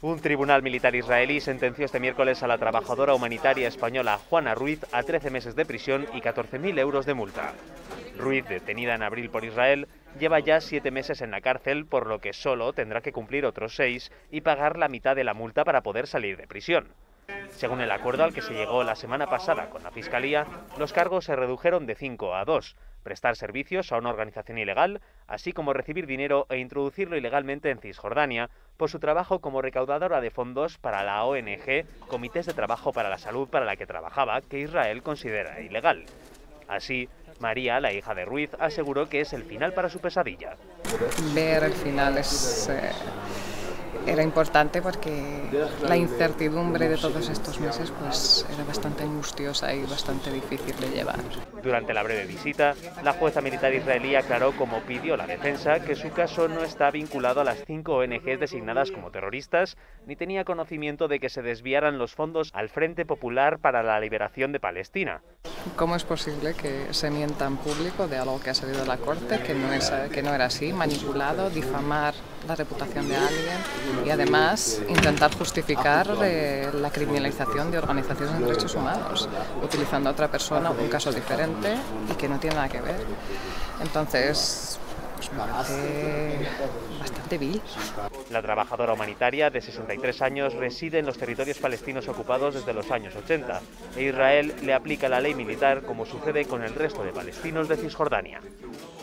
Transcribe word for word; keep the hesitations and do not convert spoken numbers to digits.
Un tribunal militar israelí sentenció este miércoles a la trabajadora humanitaria española Juana Ruiz a trece meses de prisión y catorce mil euros de multa. Ruiz, detenida en abril por Israel, lleva ya siete meses en la cárcel, por lo que solo tendrá que cumplir otros seis y pagar la mitad de la multa para poder salir de prisión. Según el acuerdo al que se llegó la semana pasada con la Fiscalía, los cargos se redujeron de cinco a dos. Prestar servicios a una organización ilegal, así como recibir dinero e introducirlo ilegalmente en Cisjordania por su trabajo como recaudadora de fondos para la O N G Comités de Trabajo para la Salud, para la que trabajaba, que Israel considera ilegal. Así, María, la hija de Ruiz, aseguró que es el final para su pesadilla. Ver el final es, eh, era importante porque la incertidumbre de todos estos meses pues, era bastante angustiosa y bastante difícil de llevar. Durante la breve visita, la jueza militar israelí aclaró, como pidió la defensa, que su caso no está vinculado a las cinco O N Ges designadas como terroristas, ni tenía conocimiento de que se desviaran los fondos al Frente Popular para la Liberación de Palestina. ¿Cómo es posible que se mienta en público de algo que ha salido de la corte, que no, es, que no era así, manipulado, difamar la reputación de alguien y además intentar justificar eh, la criminalización de organizaciones de derechos humanos, utilizando a otra persona un caso diferente y que no tiene nada que ver? Entonces, pues me parece bastante vil. La trabajadora humanitaria, de sesenta y tres años, reside en los territorios palestinos ocupados desde los años ochenta, e Israel le aplica la ley militar como sucede con el resto de palestinos de Cisjordania.